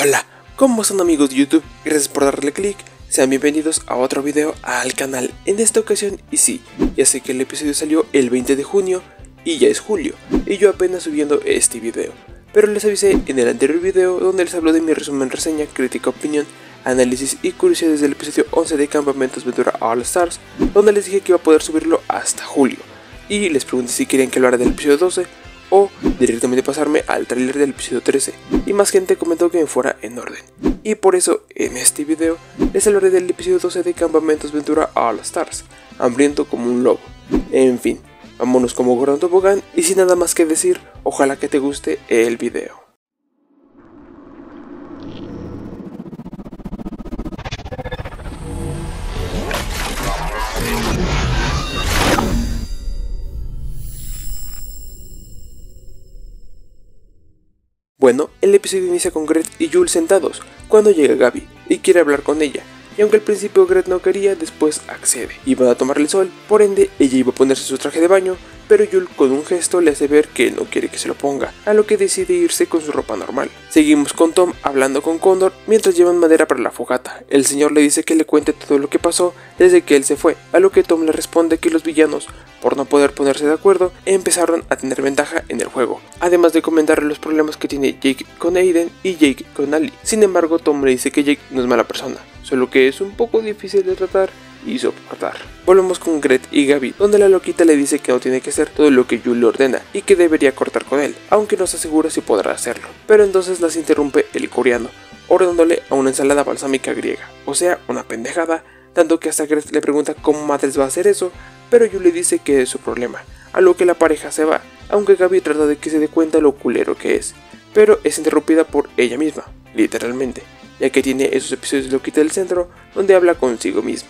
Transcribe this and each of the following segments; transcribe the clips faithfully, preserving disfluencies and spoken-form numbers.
Hola, ¿cómo están amigos de YouTube? Gracias por darle click, sean bienvenidos a otro video al canal. En esta ocasión, y sí, ya sé que el episodio salió el veinte de junio y ya es julio, y yo apenas subiendo este video, pero les avisé en el anterior video donde les hablo de mi resumen, reseña, crítica, opinión, análisis y curiosidades del episodio once de Campamentos Ventura All Stars, donde les dije que iba a poder subirlo hasta julio, y les pregunté si querían que hablara del episodio doce o directamente pasarme al tráiler del episodio trece, y más gente comentó que me fuera en orden, y por eso en este video les hablaré del episodio doce de Campamentos Ventura All Stars, hambriento como un lobo. En fin, vámonos como gordo tobogán, y sin nada más que decir, ojalá que te guste el video. Bueno, el episodio inicia con Gret y Jules sentados, cuando llega Gaby y quiere hablar con ella, y aunque al principio Gret no quería, después accede. Iban a tomarle el sol, por ende ella iba a ponerse su traje de baño, pero Jules con un gesto le hace ver que no quiere que se lo ponga, a lo que decide irse con su ropa normal. Seguimos con Tom hablando con Connor mientras llevan madera para la fogata. El señor le dice que le cuente todo lo que pasó desde que él se fue, a lo que Tom le responde que los villanos, por no poder ponerse de acuerdo, empezaron a tener ventaja en el juego, además de comentarle los problemas que tiene Jake con Aiden y Jake con Ali. Sin embargo, Tom le dice que Jake no es mala persona, solo que es un poco difícil de tratar y soportar. Volvemos con Gret y Gaby, donde la loquita le dice que no tiene que hacer todo lo que Jules le ordena y que debería cortar con él, aunque no se asegura si podrá hacerlo. Pero entonces las interrumpe el coreano, ordenándole a una ensalada balsámica griega, o sea, una pendejada, tanto que hasta Gret le pregunta cómo madres va a hacer eso, pero Jules le dice que es su problema, a lo que la pareja se va, aunque Gaby trata de que se dé cuenta lo culero que es, pero es interrumpida por ella misma, literalmente, ya que tiene esos episodios de loquita del centro donde habla consigo misma.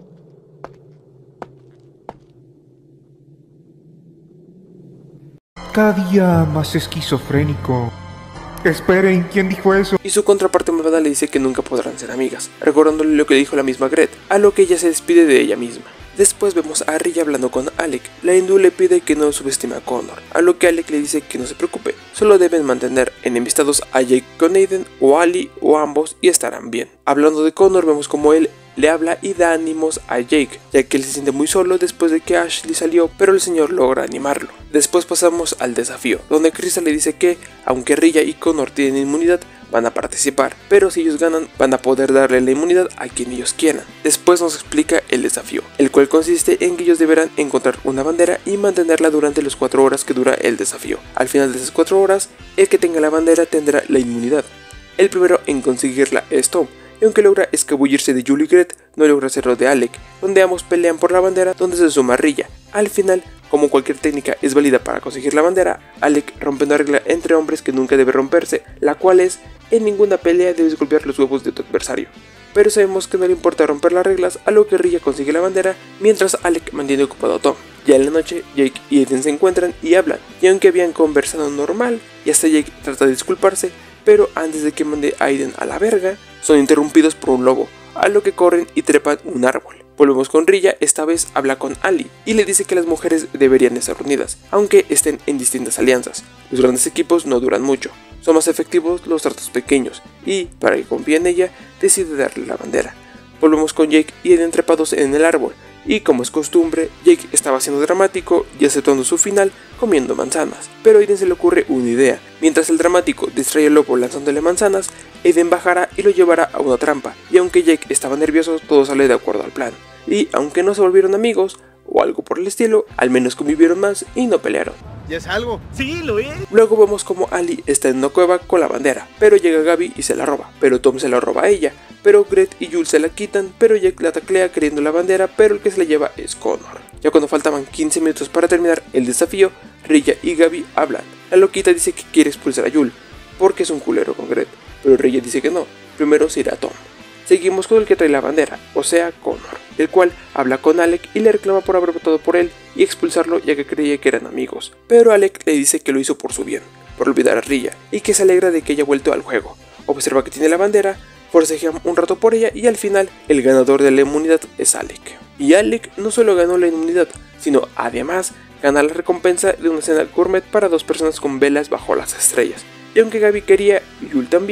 Cada día más esquizofrénico. Esperen, ¿quién dijo eso? Y su contraparte malvada le dice que nunca podrán ser amigas, recordándole lo que dijo la misma Gret, a lo que ella se despide de ella misma. Después vemos a Rilla hablando con Alec. La hindú le pide que no subestime a Connor, a lo que Alec le dice que no se preocupe, solo deben mantener enemistados a Jake con Aiden o Ali o ambos y estarán bien. Hablando de Connor, vemos como él le habla y da ánimos a Jake, ya que él se siente muy solo después de que Ashley salió, pero el señor logra animarlo. Después pasamos al desafío, donde Crystal le dice que, aunque Rilla y Connor tienen inmunidad, van a participar, pero si ellos ganan, van a poder darle la inmunidad a quien ellos quieran. Después nos explica el desafío, el cual consiste en que ellos deberán encontrar una bandera y mantenerla durante las cuatro horas que dura el desafío. Al final de esas cuatro horas, el que tenga la bandera tendrá la inmunidad. El primero en conseguirla es Tom, y aunque logra escabullirse de Jules y Gret, no logra hacerlo de Alec, donde ambos pelean por la bandera, donde se suma Rilla. Al final, como cualquier técnica es válida para conseguir la bandera, Alec rompe una regla entre hombres que nunca debe romperse, la cual es: en ninguna pelea debes golpear los huevos de tu adversario. Pero sabemos que no le importa romper las reglas, a lo que Rilla consigue la bandera, mientras Alec mantiene ocupado a Tom. Ya en la noche, Jake y Aiden se encuentran y hablan, y aunque habían conversado normal, y hasta Jake trata de disculparse, pero antes de que mande a Aiden a la verga, son interrumpidos por un lobo, a lo que corren y trepan un árbol. Volvemos con Rilla, esta vez habla con Ali, y le dice que las mujeres deberían estar unidas, aunque estén en distintas alianzas. Los grandes equipos no duran mucho, son más efectivos los tratos pequeños, y, para que confíe en ella, decide darle la bandera. Volvemos con Jake y Aiden trepados en el árbol, y como es costumbre, Jake estaba siendo dramático y aceptando su final comiendo manzanas, pero a Aiden se le ocurre una idea. Mientras el dramático distrae al lobo lanzándole manzanas, Aiden bajará y lo llevará a una trampa, y aunque Jake estaba nervioso, todo sale de acuerdo al plan, y aunque no se volvieron amigos o algo por el estilo, al menos convivieron más y no pelearon. ¿Ya es algo? Sí, lo es. Luego vemos como Ali está en una cueva con la bandera, pero llega Gaby y se la roba, pero Tom se la roba a ella, pero Gret y Jules se la quitan, pero Jake la taclea queriendo la bandera, pero el que se la lleva es Connor. Ya cuando faltaban quince minutos para terminar el desafío, Rilla y Gaby hablan. La loquita dice que quiere expulsar a Jules, porque es un culero con Gret, pero Rilla dice que no, primero se irá Tom. Seguimos con el que trae la bandera, o sea, Connor, el cual habla con Alec y le reclama por haber votado por él y expulsarlo ya que creía que eran amigos, pero Alec le dice que lo hizo por su bien, por olvidar a Rilla, y que se alegra de que haya vuelto al juego. Observa que tiene la bandera, forcejean un rato por ella y al final el ganador de la inmunidad es Alec. Y Alec no solo ganó la inmunidad, sino además gana la recompensa de una cena gourmet para dos personas con velas bajo las estrellas. Y aunque Gaby quería, y Jules también,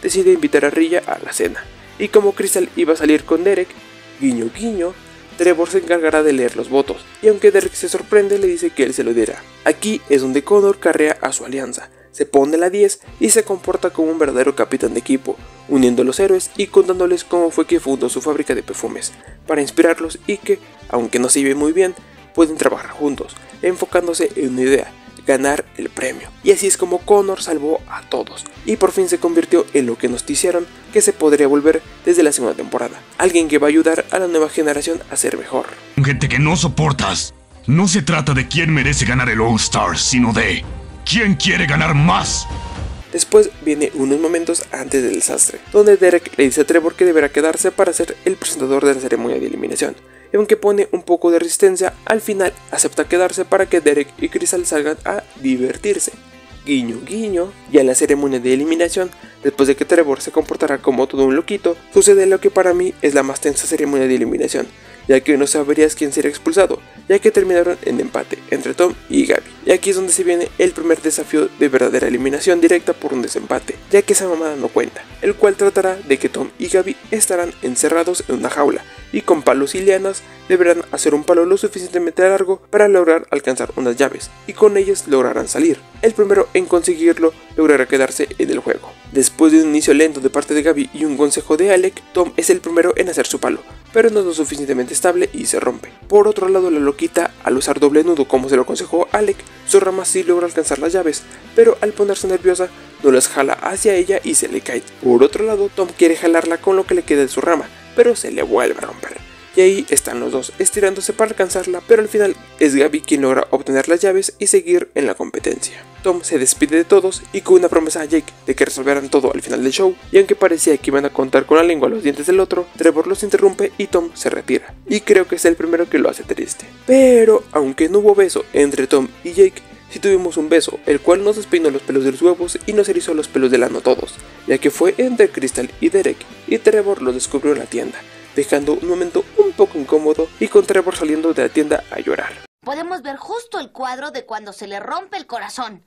decide invitar a Rilla a la cena, y como Crystal iba a salir con Derek, guiño guiño, Trevor se encargará de leer los votos, y aunque Derek se sorprende le dice que él se lo dirá. Aquí es donde Connor carrea a su alianza, se pone la diez y se comporta como un verdadero capitán de equipo, uniendo a los héroes y contándoles cómo fue que fundó su fábrica de perfumes, para inspirarlos y que, aunque no se lleven muy bien, pueden trabajar juntos, enfocándose en una idea: ganar el premio. Y así es como Connor salvó a todos, y por fin se convirtió en lo que nos dijeron que se podría volver desde la segunda temporada, alguien que va a ayudar a la nueva generación a ser mejor. Gente que no soportas. No se trata de quién merece ganar el All Stars, sino de quién quiere ganar más. Después viene unos momentos antes del desastre, donde Derek le dice a Trevor que deberá quedarse para ser el presentador de la ceremonia de eliminación, y aunque pone un poco de resistencia, al final acepta quedarse para que Derek y Crystal salgan a divertirse. Guiño guiño, ya en la ceremonia de eliminación, después de que Trevor se comportará como todo un loquito, sucede lo que para mí es la más tensa ceremonia de eliminación, ya que no sabrías quién sería expulsado, ya que terminaron en empate entre Tom y Gabby. Y aquí es donde se viene el primer desafío de verdadera eliminación directa por un desempate, ya que esa mamada no cuenta, el cual tratará de que Tom y Gabby estarán encerrados en una jaula, y con palos y lianas deberán hacer un palo lo suficientemente largo para lograr alcanzar unas llaves, y con ellas lograrán salir. El primero en conseguirlo logrará quedarse en el juego. Después de un inicio lento de parte de Gabby y un consejo de Alec, Tom es el primero en hacer su palo, pero no es lo suficientemente estable y se rompe. Por otro lado, la loquita, al usar doble nudo como se lo aconsejó Alec, su rama sí logra alcanzar las llaves, pero al ponerse nerviosa no las jala hacia ella y se le cae. Por otro lado, Tom quiere jalarla con lo que le queda de su rama, pero se le vuelve a romper. Y ahí están los dos estirándose para alcanzarla, pero al final es Gabby quien logra obtener las llaves y seguir en la competencia. Tom se despide de todos y con una promesa a Jake de que resolverán todo al final del show, y aunque parecía que iban a contar con la lengua a los dientes del otro, Trevor los interrumpe y Tom se retira, y creo que es el primero que lo hace triste. Pero aunque no hubo beso entre Tom y Jake, sí tuvimos un beso, el cual nos despeinó los pelos de los huevos y nos erizó los pelos del ano todos, ya que fue entre Crystal y Derek, y Trevor los descubrió en la tienda, dejando un momento un poco incómodo y con Trevor saliendo de la tienda a llorar. Podemos ver justo el cuadro de cuando se le rompe el corazón.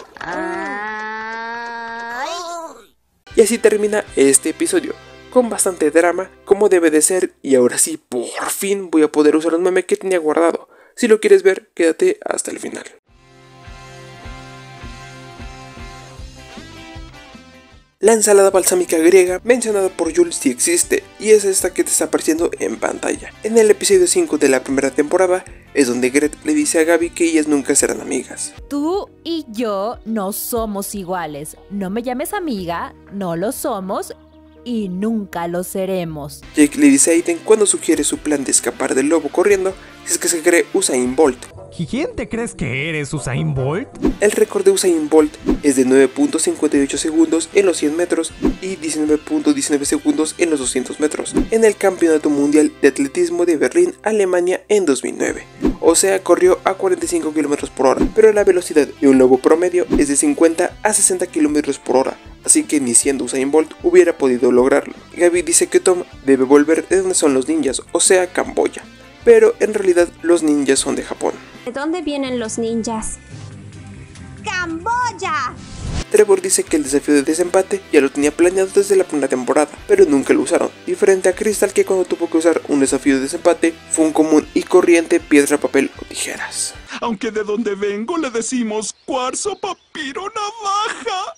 Ay. Y así termina este episodio, con bastante drama, como debe de ser, y ahora sí, por fin voy a poder usar un meme que tenía guardado. Si lo quieres ver, quédate hasta el final. La ensalada balsámica griega mencionada por Jules sí existe, y es esta que te está apareciendo en pantalla. En el episodio cinco de la primera temporada es donde Gret le dice a Gabby que ellas nunca serán amigas. Tú y yo no somos iguales. No me llames amiga, no lo somos y nunca lo seremos. Jake le dice a Aiden cuando sugiere su plan de escapar del lobo corriendo, si es que se cree Usain Bolt. ¿Quién te crees que eres, Usain Bolt? El récord de Usain Bolt es de nueve punto cincuenta y ocho segundos en los cien metros y diecinueve punto diecinueve segundos en los doscientos metros en el Campeonato Mundial de Atletismo de Berlín, Alemania en dos mil nueve. O sea, corrió a cuarenta y cinco kilómetros por hora, pero la velocidad de un lobo promedio es de cincuenta a sesenta kilómetros por hora, así que ni siendo Usain Bolt hubiera podido lograrlo. Gabby dice que Tom debe volver de donde son los ninjas, o sea, Camboya, pero en realidad los ninjas son de Japón. ¿De dónde vienen los ninjas? ¡Camboya! Trevor dice que el desafío de desempate ya lo tenía planeado desde la primera temporada, pero nunca lo usaron, diferente a Crystal, que cuando tuvo que usar un desafío de desempate fue un común y corriente piedra, papel o tijeras. Aunque de donde vengo le decimos cuarzo, papiro, navaja.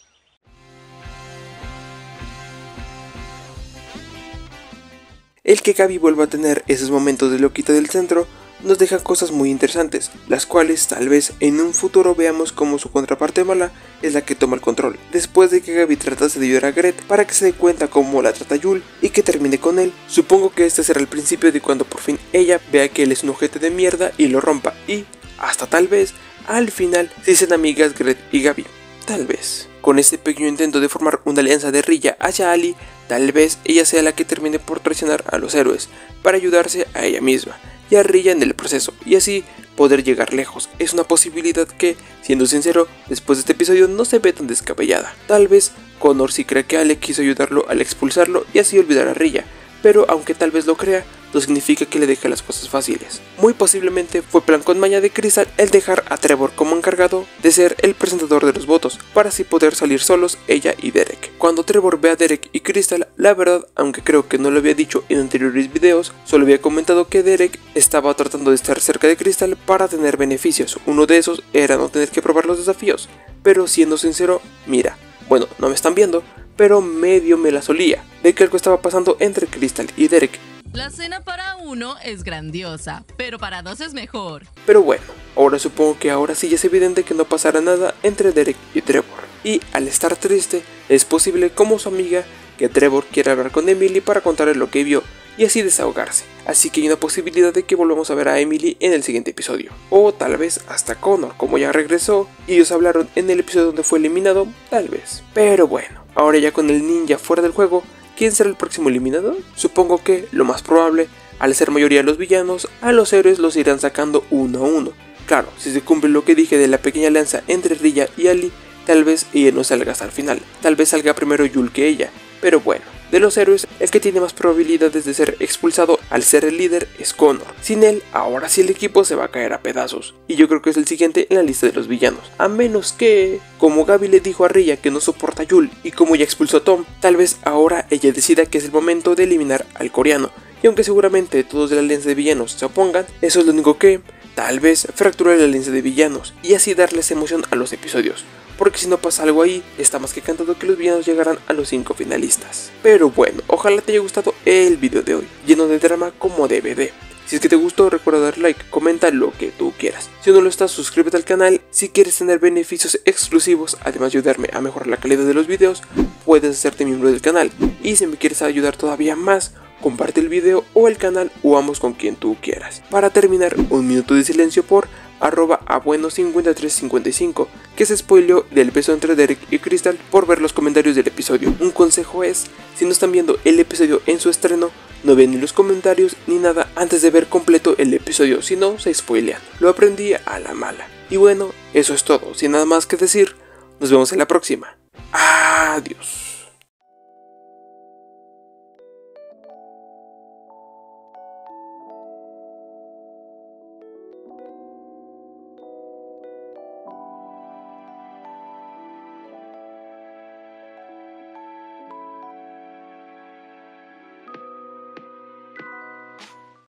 El que Gabby vuelva a tener esos momentos de loquita del centro nos deja cosas muy interesantes, las cuales tal vez en un futuro veamos como su contraparte mala es la que toma el control, después de que Gabby tratase de ayudar a Gret para que se dé cuenta cómo la trata Jules y que termine con él. Supongo que este será el principio de cuando por fin ella vea que él es un ojete de mierda y lo rompa, y hasta tal vez al final se hacen amigas Gret y Gabby, tal vez. Con este pequeño intento de formar una alianza de Rilla hacia Ali, tal vez ella sea la que termine por traicionar a los héroes para ayudarse a ella misma y a Rilla en el proceso, y así poder llegar lejos. Es una posibilidad que, siendo sincero, después de este episodio no se ve tan descabellada. Tal vez Connor sí cree que Alec quiso ayudarlo al expulsarlo y así olvidar a Rilla, pero aunque tal vez lo crea, no significa que le deje las cosas fáciles. Muy posiblemente fue plan con maña de Crystal el dejar a Trevor como encargado de ser el presentador de los votos, para así poder salir solos ella y Derek. Cuando Trevor ve a Derek y Crystal, la verdad, aunque creo que no lo había dicho en anteriores videos, solo había comentado que Derek estaba tratando de estar cerca de Crystal para tener beneficios. Uno de esos era no tener que probar los desafíos, pero siendo sincero, mira, bueno, no me están viendo, pero medio me la solía de que algo estaba pasando entre Crystal y Derek. La cena para uno es grandiosa, pero para dos es mejor. Pero bueno, ahora supongo que ahora sí ya es evidente que no pasará nada entre Derek y Trevor. Y al estar triste, es posible como su amiga que Trevor quiera hablar con Emily para contarle lo que vio y así desahogarse. Así que hay una posibilidad de que volvamos a ver a Emily en el siguiente episodio. O tal vez hasta Connor, como ya regresó y ellos hablaron en el episodio donde fue eliminado, tal vez. Pero bueno, ahora ya con el ninja fuera del juego, ¿quién será el próximo eliminado? Supongo que, lo más probable, al ser mayoría los villanos, a los héroes los irán sacando uno a uno. Claro, si se cumple lo que dije de la pequeña alianza entre Rilla y Ali, tal vez ella no salga hasta el final. Tal vez salga primero Yul que ella. Pero bueno, de los héroes, el que tiene más probabilidades de ser expulsado al ser el líder es Connor. Sin él, ahora sí el equipo se va a caer a pedazos. Y yo creo que es el siguiente en la lista de los villanos. A menos que, como Gaby le dijo a Rilla que no soporta a Yul y como ya expulsó a Tom, tal vez ahora ella decida que es el momento de eliminar al coreano. Y aunque seguramente todos de la alianza de villanos se opongan, eso es lo único que, tal vez, fracture la alianza de villanos y así darles emoción a los episodios. Porque si no pasa algo ahí, está más que cantado que los villanos llegarán a los cinco finalistas. Pero bueno, ojalá te haya gustado el video de hoy, lleno de drama como D V D. Si es que te gustó, recuerda dar like, comenta lo que tú quieras. Si no lo estás, suscríbete al canal. Si quieres tener beneficios exclusivos, además de ayudarme a mejorar la calidad de los videos, puedes hacerte miembro del canal. Y si me quieres ayudar todavía más, comparte el video o el canal o ambos con quien tú quieras. Para terminar, un minuto de silencio por arroba a bueno cincuenta y tres cincuenta y cinco, que se spoileó del beso entre Derek y Crystal por ver los comentarios del episodio. Un consejo es, si no están viendo el episodio en su estreno, no vean ni los comentarios ni nada antes de ver completo el episodio, si no se spoilean. Lo aprendí a la mala. Y bueno, eso es todo, sin nada más que decir, nos vemos en la próxima. Adiós.